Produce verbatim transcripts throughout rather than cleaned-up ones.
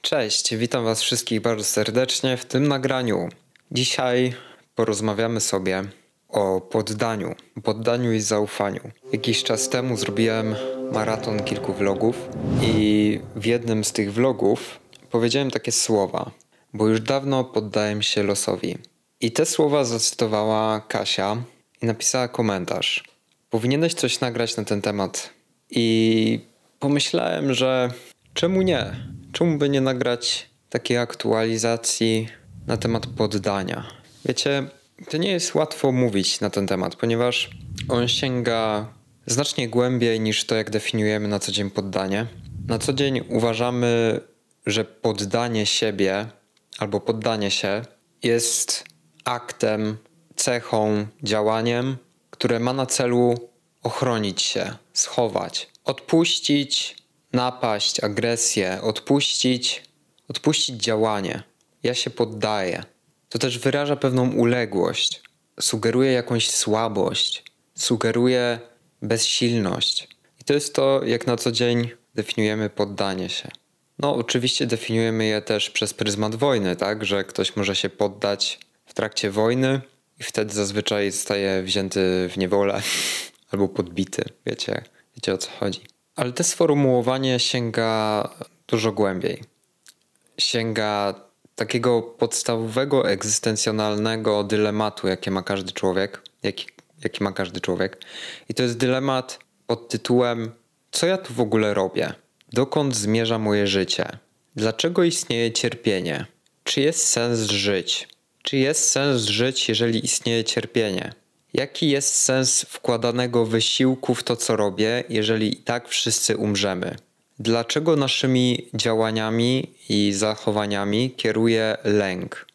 Cześć, witam Was wszystkich bardzo serdecznie w tym nagraniu. Dzisiaj porozmawiamy sobie o poddaniu, poddaniu i zaufaniu. Jakiś czas temu zrobiłem maraton kilku vlogów i w jednym z tych vlogów powiedziałem takie słowa, bo już dawno poddałem się losowi. I te słowa zacytowała Kasia i napisała komentarz. Powinieneś coś nagrać na ten temat. I pomyślałem, że czemu nie? Czemu by nie nagrać takiej aktualizacji na temat poddania? Wiecie, to nie jest łatwo mówić na ten temat, ponieważ on sięga znacznie głębiej niż to, jak definiujemy na co dzień poddanie. Na co dzień uważamy, że poddanie siebie albo poddanie się jest aktem, cechą, działaniem, które ma na celu ochronić się, schować, odpuścić, napaść, agresję, odpuścić, odpuścić działanie. Ja się poddaję. To też wyraża pewną uległość, sugeruje jakąś słabość, sugeruje bezsilność. I to jest to, jak na co dzień definiujemy poddanie się. No oczywiście definiujemy je też przez pryzmat wojny, tak? Że ktoś może się poddać w trakcie wojny i wtedy zazwyczaj zostaje wzięty w niewolę albo podbity. Wiecie, wiecie o co chodzi. Ale to sformułowanie sięga dużo głębiej. Sięga takiego podstawowego, egzystencjonalnego dylematu, jakie ma każdy człowiek. Jaki, jaki ma każdy człowiek. I to jest dylemat pod tytułem: co ja tu w ogóle robię? Dokąd zmierza moje życie? Dlaczego istnieje cierpienie? Czy jest sens żyć? Czy jest sens żyć, jeżeli istnieje cierpienie? Jaki jest sens wkładanego wysiłku w to, co robię, jeżeli i tak wszyscy umrzemy? Dlaczego naszymi działaniami i zachowaniami kieruje lęk?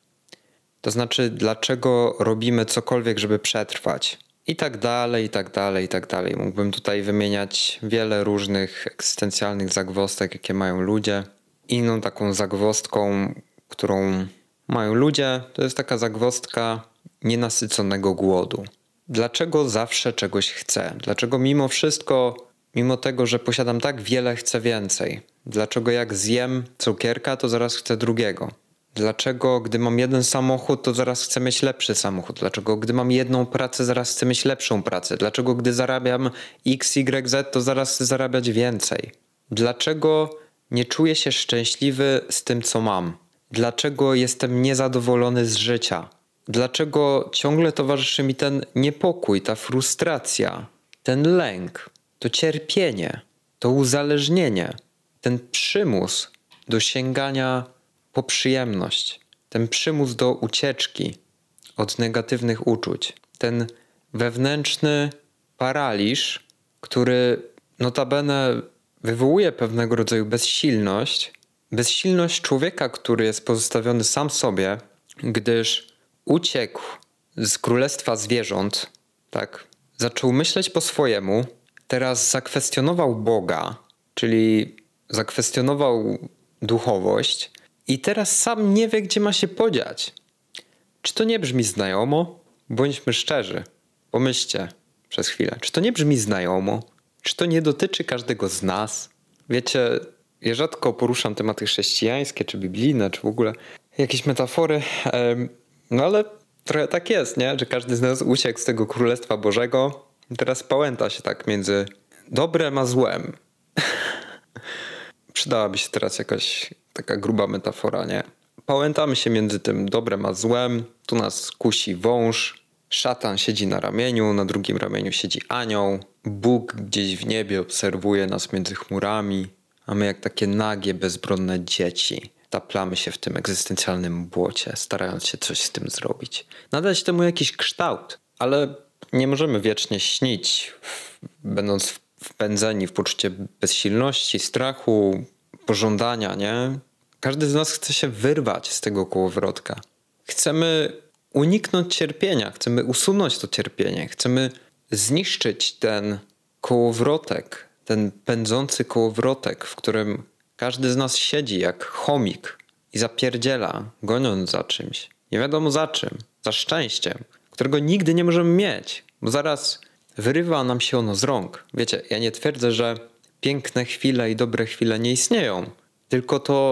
To znaczy, dlaczego robimy cokolwiek, żeby przetrwać? I tak dalej, i tak dalej, i tak dalej. Mógłbym tutaj wymieniać wiele różnych egzystencjalnych zagwozdek, jakie mają ludzie. Inną taką zagwozdką, którą mają ludzie, to jest taka zagwozdka nienasyconego głodu. Dlaczego zawsze czegoś chcę? Dlaczego mimo wszystko, mimo tego, że posiadam tak wiele, chcę więcej? Dlaczego jak zjem cukierka, to zaraz chcę drugiego? Dlaczego gdy mam jeden samochód, to zaraz chcę mieć lepszy samochód? Dlaczego gdy mam jedną pracę, zaraz chcę mieć lepszą pracę? Dlaczego gdy zarabiam X, Y, Z, to zaraz chcę zarabiać więcej? Dlaczego nie czuję się szczęśliwy z tym, co mam? Dlaczego jestem niezadowolony z życia? Dlaczego ciągle towarzyszy mi ten niepokój, ta frustracja, ten lęk, to cierpienie, to uzależnienie, ten przymus do sięgania po przyjemność, ten przymus do ucieczki od negatywnych uczuć, ten wewnętrzny paraliż, który notabene wywołuje pewnego rodzaju bezsilność, bezsilność człowieka, który jest pozostawiony sam sobie, gdyż uciekł z królestwa zwierząt, tak, zaczął myśleć po swojemu, teraz zakwestionował Boga, czyli zakwestionował duchowość i teraz sam nie wie, gdzie ma się podziać. Czy to nie brzmi znajomo? Bądźmy szczerzy, pomyślcie przez chwilę. Czy to nie brzmi znajomo? Czy to nie dotyczy każdego z nas? Wiecie, ja rzadko poruszam tematy chrześcijańskie, czy biblijne, czy w ogóle jakieś metafory, no ale trochę tak jest, nie? Że każdy z nas uciekł z tego Królestwa Bożego i teraz pałęta się tak między dobrem a złem. Przydałaby się teraz jakaś taka gruba metafora, nie? Pałętamy się między tym dobrem a złem, tu nas kusi wąż, szatan siedzi na ramieniu, na drugim ramieniu siedzi anioł, Bóg gdzieś w niebie obserwuje nas między chmurami, a my jak takie nagie, bezbronne dzieci taplamy się w tym egzystencjalnym błocie, starając się coś z tym zrobić. Nadać temu jakiś kształt, ale nie możemy wiecznie śnić, będąc wpędzeni w poczucie bezsilności, strachu, pożądania, nie? Każdy z nas chce się wyrwać z tego kołowrotka. Chcemy uniknąć cierpienia, chcemy usunąć to cierpienie, chcemy zniszczyć ten kołowrotek, ten pędzący kołowrotek, w którym każdy z nas siedzi jak chomik i zapierdziela, goniąc za czymś. Nie wiadomo za czym, za szczęściem, którego nigdy nie możemy mieć, bo zaraz wyrywa nam się ono z rąk. Wiecie, ja nie twierdzę, że piękne chwile i dobre chwile nie istnieją, tylko to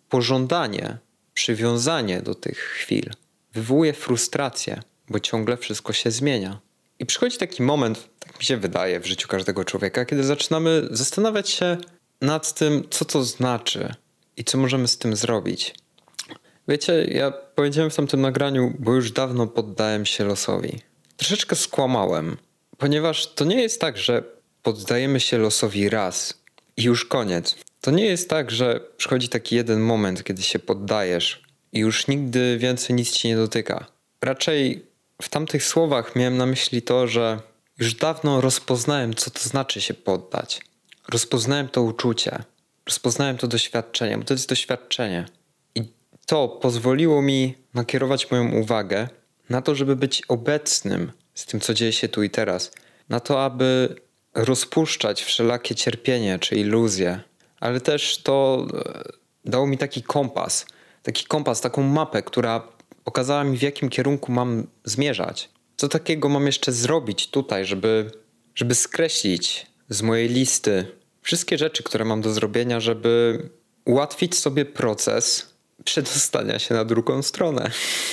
pożądanie, przywiązanie do tych chwil wywołuje frustrację, bo ciągle wszystko się zmienia. I przychodzi taki moment, tak mi się wydaje, w życiu każdego człowieka, kiedy zaczynamy zastanawiać się nad tym, co to znaczy i co możemy z tym zrobić. Wiecie, ja powiedziałem w tamtym nagraniu, bo już dawno poddałem się losowi. Troszeczkę skłamałem, ponieważ to nie jest tak, że poddajemy się losowi raz i już koniec. To nie jest tak, że przychodzi taki jeden moment, kiedy się poddajesz i już nigdy więcej nic ci nie dotyka. Raczej w tamtych słowach miałem na myśli to, że już dawno rozpoznałem, co to znaczy się poddać. Rozpoznałem to uczucie, rozpoznałem to doświadczenie, bo to jest doświadczenie. I to pozwoliło mi nakierować moją uwagę na to, żeby być obecnym z tym, co dzieje się tu i teraz. Na to, aby rozpuszczać wszelakie cierpienie czy iluzje. Ale też to dało mi taki kompas. Taki kompas, taką mapę, która pokazała mi, w jakim kierunku mam zmierzać. Co takiego mam jeszcze zrobić tutaj, żeby, żeby skreślić z mojej listy wszystkie rzeczy, które mam do zrobienia, żeby ułatwić sobie proces przedostania się na drugą stronę.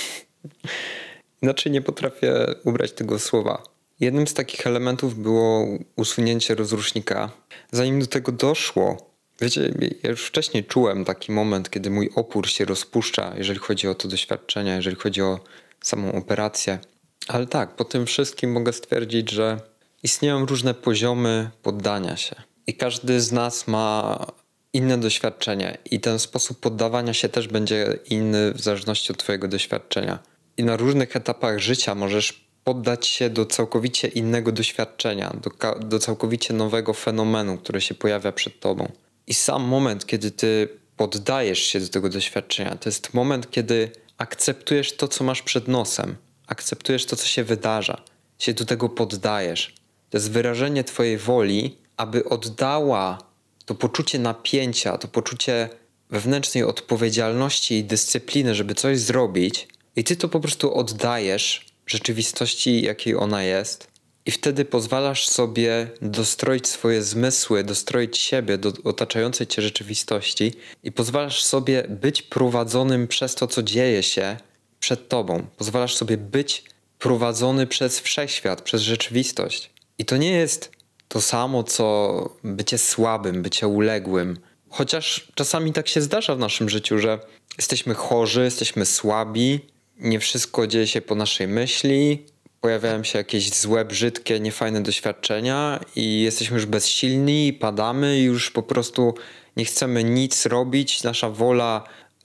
Inaczej nie potrafię ubrać tego słowa. Jednym z takich elementów było usunięcie rozrusznika. Zanim do tego doszło, wiecie, ja już wcześniej czułem taki moment, kiedy mój opór się rozpuszcza, jeżeli chodzi o to doświadczenie, jeżeli chodzi o samą operację. Ale tak, po tym wszystkim mogę stwierdzić, że istnieją różne poziomy poddania się. I każdy z nas ma inne doświadczenie i ten sposób poddawania się też będzie inny w zależności od twojego doświadczenia. I na różnych etapach życia możesz poddać się do całkowicie innego doświadczenia, do, do całkowicie nowego fenomenu, który się pojawia przed tobą. I sam moment, kiedy ty poddajesz się do tego doświadczenia, to jest moment, kiedy akceptujesz to, co masz przed nosem. Akceptujesz to, co się wydarza. Się do tego poddajesz. To jest wyrażenie twojej woli, aby oddała to poczucie napięcia, to poczucie wewnętrznej odpowiedzialności i dyscypliny, żeby coś zrobić. I ty to po prostu oddajesz rzeczywistości, jakiej ona jest. I wtedy pozwalasz sobie dostroić swoje zmysły, dostroić siebie do otaczającej cię rzeczywistości i pozwalasz sobie być prowadzonym przez to, co dzieje się przed tobą. Pozwalasz sobie być prowadzony przez wszechświat, przez rzeczywistość. I to nie jest to samo, co bycie słabym, bycie uległym. Chociaż czasami tak się zdarza w naszym życiu, że jesteśmy chorzy, jesteśmy słabi, nie wszystko dzieje się po naszej myśli, pojawiają się jakieś złe, brzydkie, niefajne doświadczenia i jesteśmy już bezsilni, padamy i już po prostu nie chcemy nic robić, nasza wola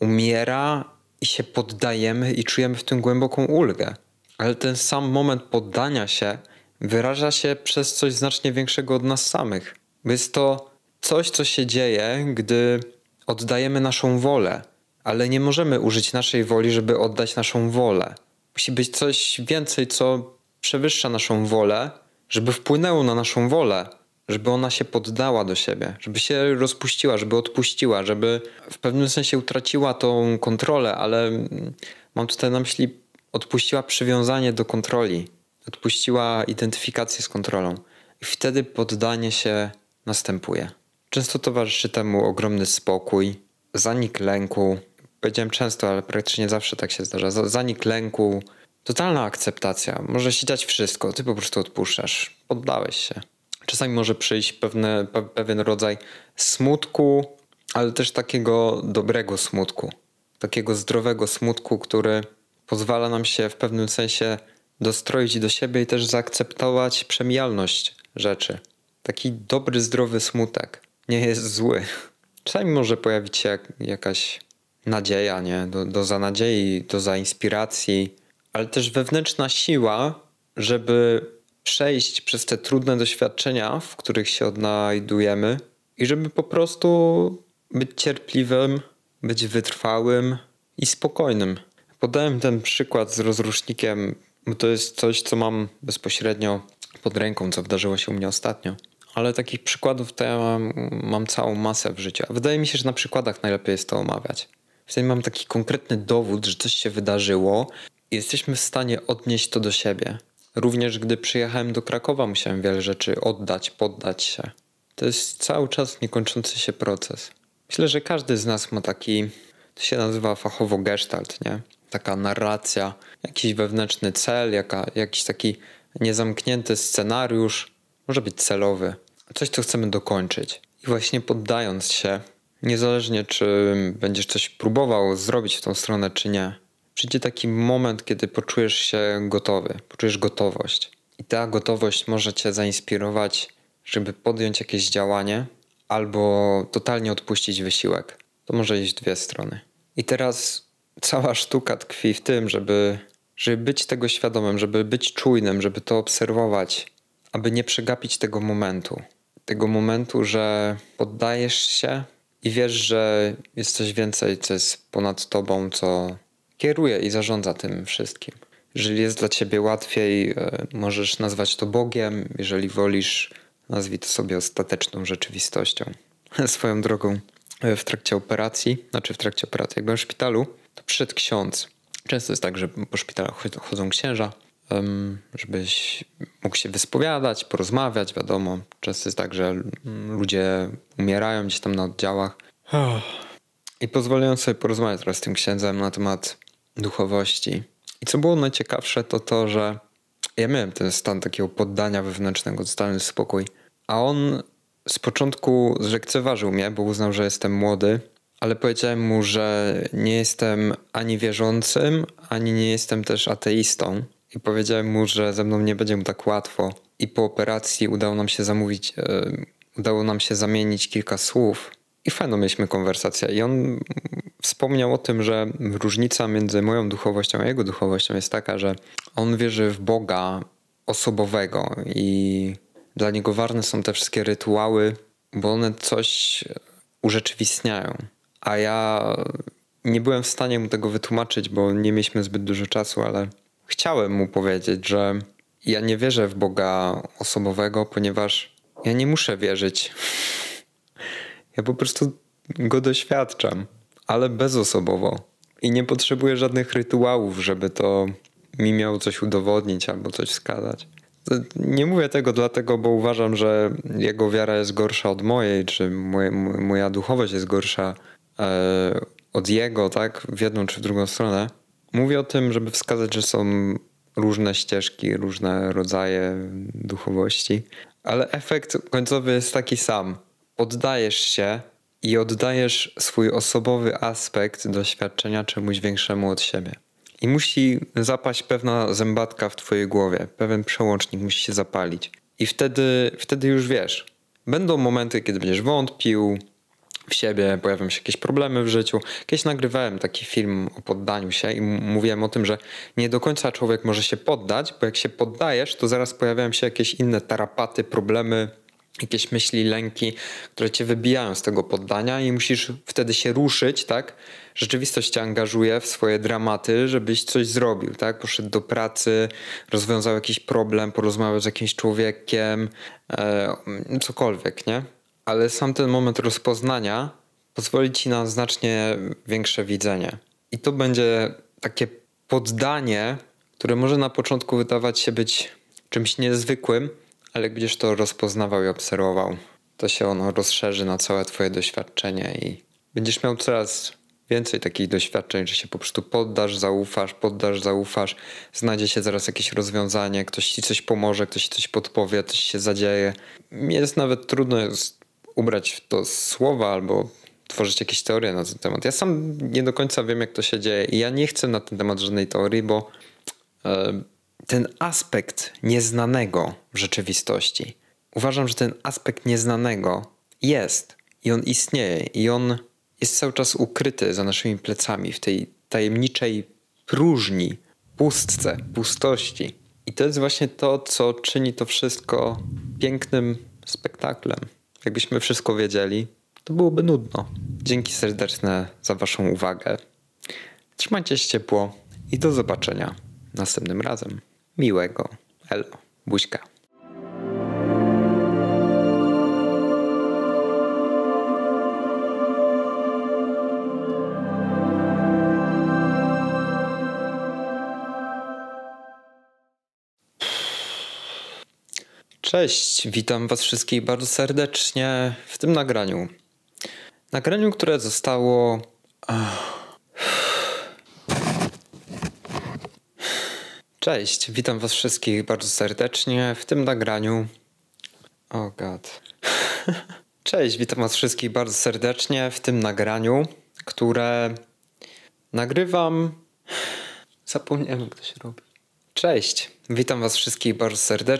umiera i się poddajemy i czujemy w tym głęboką ulgę. Ale ten sam moment poddania się wyraża się przez coś znacznie większego od nas samych. Bo jest to coś, co się dzieje, gdy oddajemy naszą wolę, ale nie możemy użyć naszej woli, żeby oddać naszą wolę. Musi być coś więcej, co przewyższa naszą wolę, żeby wpłynęło na naszą wolę, żeby ona się poddała do siebie, żeby się rozpuściła, żeby odpuściła, żeby w pewnym sensie utraciła tą kontrolę, ale mam tutaj na myśli odpuściła przywiązanie do kontroli, odpuściła identyfikację z kontrolą i wtedy poddanie się następuje. Często towarzyszy temu ogromny spokój, zanik lęku. Powiedziałem często, ale praktycznie zawsze tak się zdarza. Zanik lęku, totalna akceptacja. Może się dziać wszystko, ty po prostu odpuszczasz, poddałeś się. Czasami może przyjść pewne, pe, pewien rodzaj smutku, ale też takiego dobrego smutku. Takiego zdrowego smutku, który pozwala nam się w pewnym sensie dostroić do siebie i też zaakceptować przemijalność rzeczy. Taki dobry, zdrowy smutek nie jest zły. Czasami może pojawić się jak, jakaś nadzieja, nie? Do, do zanadziei, do zainspiracji, ale też wewnętrzna siła, żeby przejść przez te trudne doświadczenia, w których się odnajdujemy i żeby po prostu być cierpliwym, być wytrwałym i spokojnym. Podałem ten przykład z rozrusznikiem, bo to jest coś, co mam bezpośrednio pod ręką, co wydarzyło się u mnie ostatnio. Ale takich przykładów to ja mam, mam całą masę w życiu. A wydaje mi się, że na przykładach najlepiej jest to omawiać. Wtedy mam taki konkretny dowód, że coś się wydarzyło i jesteśmy w stanie odnieść to do siebie. Również gdy przyjechałem do Krakowa, musiałem wiele rzeczy oddać, poddać się. To jest cały czas niekończący się proces. Myślę, że każdy z nas ma taki, To się nazywa fachowo gestalt, nie? Taka narracja, jakiś wewnętrzny cel, jaka, jakiś taki niezamknięty scenariusz, może być celowy. Coś, co chcemy dokończyć. I właśnie poddając się, niezależnie czy będziesz coś próbował zrobić w tą stronę, czy nie, przyjdzie taki moment, kiedy poczujesz się gotowy, poczujesz gotowość. I ta gotowość może cię zainspirować, żeby podjąć jakieś działanie albo totalnie odpuścić wysiłek. To może iść w dwie strony. I teraz cała sztuka tkwi w tym, żeby, żeby być tego świadomym, żeby być czujnym, żeby to obserwować, aby nie przegapić tego momentu. Tego momentu, że poddajesz się i wiesz, że jest coś więcej, co jest ponad tobą, co kieruje i zarządza tym wszystkim. Jeżeli jest dla ciebie łatwiej, możesz nazwać to Bogiem. Jeżeli wolisz, nazwij to sobie ostateczną rzeczywistością. Swoją drogą, w trakcie operacji, znaczy w trakcie operacji, jak byłem w szpitalu, to przyszedł ksiądz. Często jest tak, że po szpitalach chodzą księża, żebyś mógł się wyspowiadać, porozmawiać, wiadomo. Często jest tak, że ludzie umierają gdzieś tam na oddziałach. I pozwoliłem sobie porozmawiać teraz z tym księdzem na temat duchowości. I co było najciekawsze, to to, że ja miałem ten stan takiego poddania wewnętrznego, totalny spokój. A on z początku zlekceważył mnie, bo uznał, że jestem młody, ale powiedziałem mu, że nie jestem ani wierzącym, ani nie jestem też ateistą. I powiedziałem mu, że ze mną nie będzie mu tak łatwo. I po operacji udało nam się zamówić, yy, udało nam się zamienić kilka słów. I fajną mieliśmy konwersację. I on wspomniał o tym, że różnica między moją duchowością a jego duchowością jest taka, że on wierzy w Boga osobowego i dla niego ważne są te wszystkie rytuały, bo one coś urzeczywistniają. A ja nie byłem w stanie mu tego wytłumaczyć, bo nie mieliśmy zbyt dużo czasu, ale chciałem mu powiedzieć, że ja nie wierzę w Boga osobowego, ponieważ ja nie muszę wierzyć. Ja po prostu go doświadczam, ale bezosobowo. I nie potrzebuję żadnych rytuałów, żeby to mi miało coś udowodnić albo coś wskazać. Nie mówię tego dlatego, bo uważam, że jego wiara jest gorsza od mojej, czy moje, moja duchowość jest gorsza e, od jego, tak? W jedną czy w drugą stronę. Mówię o tym, żeby wskazać, że są różne ścieżki, różne rodzaje duchowości, ale efekt końcowy jest taki sam. Oddajesz się i oddajesz swój osobowy aspekt doświadczenia czemuś większemu od siebie. I musi zapaść pewna zębatka w twojej głowie, pewien przełącznik musi się zapalić. I wtedy, wtedy już wiesz, będą momenty, kiedy będziesz wątpił w siebie, pojawią się jakieś problemy w życiu. Kiedyś nagrywałem taki film o poddaniu się i m- mówiłem o tym, że nie do końca człowiek może się poddać, bo jak się poddajesz, to zaraz pojawiają się jakieś inne tarapaty, problemy, jakieś myśli, lęki, które cię wybijają z tego poddania i musisz wtedy się ruszyć, tak? Rzeczywistość cię angażuje w swoje dramaty, żebyś coś zrobił, tak? Poszedł do pracy, rozwiązał jakiś problem, porozmawiał z jakimś człowiekiem, e, cokolwiek, nie? Ale sam ten moment rozpoznania pozwoli ci na znacznie większe widzenie. I to będzie takie poddanie, które może na początku wydawać się być czymś niezwykłym, ale jak będziesz to rozpoznawał i obserwował, to się ono rozszerzy na całe twoje doświadczenie i będziesz miał coraz więcej takich doświadczeń, że się po prostu poddasz, zaufasz, poddasz, zaufasz, znajdzie się zaraz jakieś rozwiązanie, ktoś ci coś pomoże, ktoś ci coś podpowie, coś się zadzieje. Mi jest nawet trudno ubrać w to słowa albo tworzyć jakieś teorie na ten temat. Ja sam nie do końca wiem, jak to się dzieje i ja nie chcę na ten temat żadnej teorii, bo e, ten aspekt nieznanego w rzeczywistości, uważam, że ten aspekt nieznanego jest i on istnieje i on jest cały czas ukryty za naszymi plecami w tej tajemniczej próżni, pustce, pustości. I to jest właśnie to, co czyni to wszystko pięknym spektaklem. Jakbyśmy wszystko wiedzieli, to byłoby nudno. Dzięki serdeczne za waszą uwagę. Trzymajcie się ciepło i do zobaczenia następnym razem. Miłego. Elo. Buźka. Cześć, witam was wszystkich bardzo serdecznie w tym nagraniu. Nagraniu, które zostało Cześć, witam was wszystkich bardzo serdecznie w tym nagraniu. Oh god. Cześć, witam was wszystkich bardzo serdecznie w tym nagraniu, które nagrywam... Zapomniałem, jak to się robi. Cześć, witam was wszystkich bardzo serdecznie.